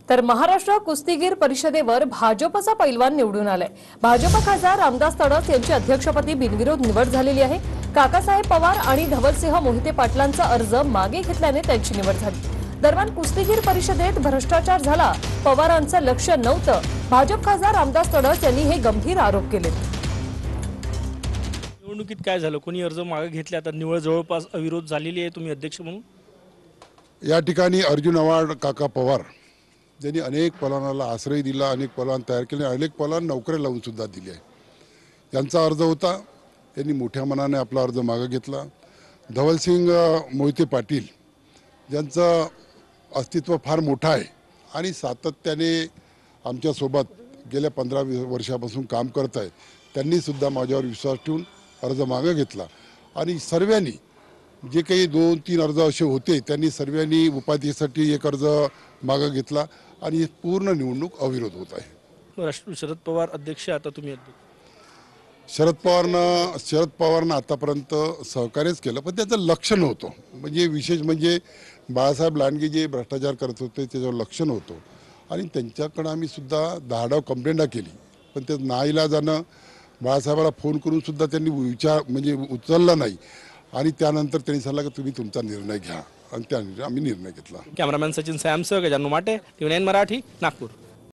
तर महाराष्ट्र कुस्तीगीर परिषदेवर भाजपचा पैलवान निवडून आलाय। भाजप खासदार रामदास तडस यांची अध्यक्षपदी बिनविरोध निवड झालेली आहे। काकासाहेब पवार आणि धवलसिंह मोहिते पाटलांचा अर्ज मागे घेतल्याने त्यांची निवड झाली। दरम्यान कुस्तीगीर परिषदेत भ्रष्टाचार झाला, पवारांचं लक्ष नव्हतं, भाजप खासदार रामदास तडस यांनी हे गंभीर आरोप केले। निवडणुकीत काय झालं, कोणी अर्ज मागे घेतले, आता निवड जवळपास अविरोध झालेली आहे, तुम्ही अध्यक्ष म्हणून या ठिकाणी अर्जुन अवार्ड काका पवार ज्यांनी अनेक पलानाला आश्रय दिला, अनेक पलान तयार केले, अनेक पलान नोकऱ्या लावून सुद्धा दिले आहे। यांचा अर्ज होता, त्यांनी मोठ्या मनाने आपला अर्ज मागे घेतला। धवलसिंग मोहिते पाटील ज्यांचं अस्तित्व फार मोठं आहे आणि सातत्याने आमच्यासोबत गेल्या 15-20 वर्षापासून काम करत आहे, त्यांनी सुद्धा माझ्यावर विश्वास ठेवून अर्ज मागे घेतला आणि सर्वांनी जे काही 2-3 अर्ज असे होते त्यांनी सर्वांनी उपाध्यक्षासाठी एक अर्ज मागे घेतला आणि पूर्ण निवडणूक अविरोध होत आहे। राष्ट्रपती शरद पवार अध्यक्ष, आता तुम्ही अध्यक्ष। शरद पवारांना आतापर्यंत सहकार्यच केलं, पण त्याचं लक्ष नव्हतं। म्हणजे विशेष म्हणजे बाळासाहेब लांडगे जे भ्रष्टाचार करत होते त्याच्यावर लक्ष नव्हतं आणि त्यांच्याकडे आम्ही सुद्धा 10 कंप्लेंट केली, पण ते नाईलाजानं बाळासाहेबाला फोन करून सुद्धा त्यांनी उचलला नाही आणि त्यानंतर त्यांनी सांगितलं की तुम्ही तुमचा निर्णय घ्या आणि त्यानंतर आम्ही निर्णय घेतला। कॅमेरामॅन सचिन सॅमसह गजानन माटे, TV9 मराठी, नागपूर।